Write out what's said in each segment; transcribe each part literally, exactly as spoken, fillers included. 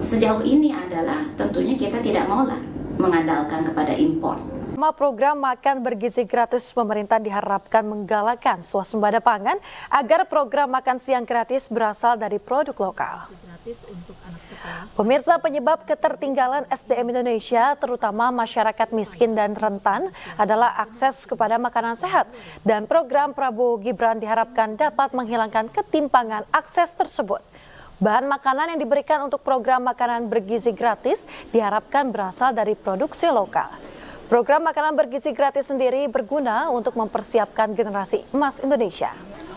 Sejauh ini adalah tentunya kita tidak mau lah mengandalkan kepada impor. Program makan bergizi gratis pemerintah diharapkan menggalakkan swasembada pangan agar program makan siang gratis berasal dari produk lokal. Pemirsa, penyebab ketertinggalan S D M Indonesia, terutama masyarakat miskin dan rentan, adalah akses kepada makanan sehat. Dan program Prabowo Gibran diharapkan dapat menghilangkan ketimpangan akses tersebut. Bahan makanan yang diberikan untuk program makanan bergizi gratis diharapkan berasal dari produksi lokal. Program makanan bergizi gratis sendiri berguna untuk mempersiapkan generasi emas Indonesia.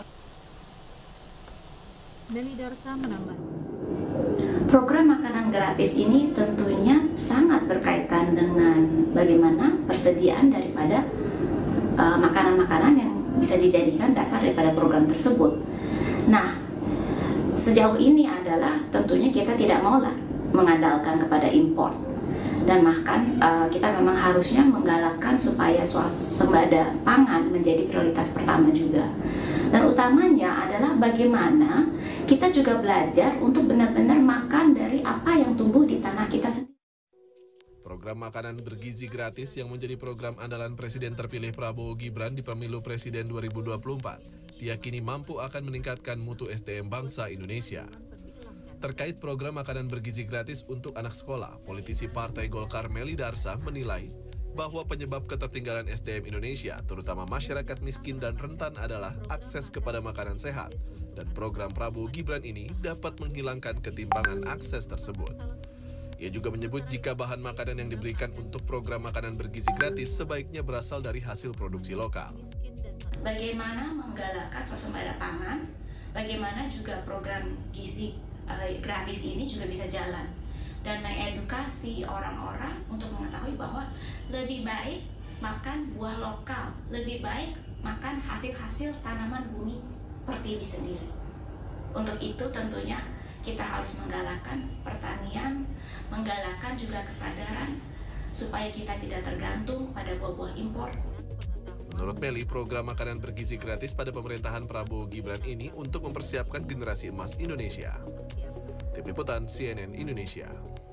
Meli Darsa menambah. Program makanan gratis ini tentunya sangat berkaitan dengan bagaimana persediaan daripada makanan-makanan uh, yang bisa dijadikan dasar daripada program tersebut. Nah, sejauh ini adalah tentunya kita tidak mau lah mengandalkan kepada impor. Dan bahkan uh, kita memang harusnya menggalakkan supaya swasembada pangan menjadi prioritas pertama juga. Dan utamanya adalah bagaimana kita juga belajar untuk benar-benar makan dari apa yang tumbuh di tanah kita sendiri. Program makanan bergizi gratis yang menjadi program andalan Presiden terpilih Prabowo Gibran di Pemilu Presiden dua ribu dua puluh empat diyakini mampu akan meningkatkan mutu S D M bangsa Indonesia. Terkait program makanan bergizi gratis untuk anak sekolah, politisi Partai Golkar Meli Darsa menilai bahwa penyebab ketertinggalan S D M Indonesia, terutama masyarakat miskin dan rentan, adalah akses kepada makanan sehat. Dan program Prabowo Gibran ini dapat menghilangkan ketimpangan akses tersebut. Ia juga menyebut jika bahan makanan yang diberikan untuk program makanan bergizi gratis sebaiknya berasal dari hasil produksi lokal. Bagaimana menggalakkan swasembada pangan, bagaimana juga program gizi gratis ini juga bisa jalan dan mengedukasi orang-orang untuk mengetahui bahwa lebih baik makan buah lokal, lebih baik makan hasil-hasil tanaman bumi pertiwi sendiri. Untuk itu tentunya kita harus menggalakkan pertanian, menggalakkan juga kesadaran supaya kita tidak tergantung pada buah-buah impor. Menurut Meli, program makanan bergizi gratis pada pemerintahan Prabowo Gibran ini untuk mempersiapkan generasi emas Indonesia. Tim Liputan C N N Indonesia.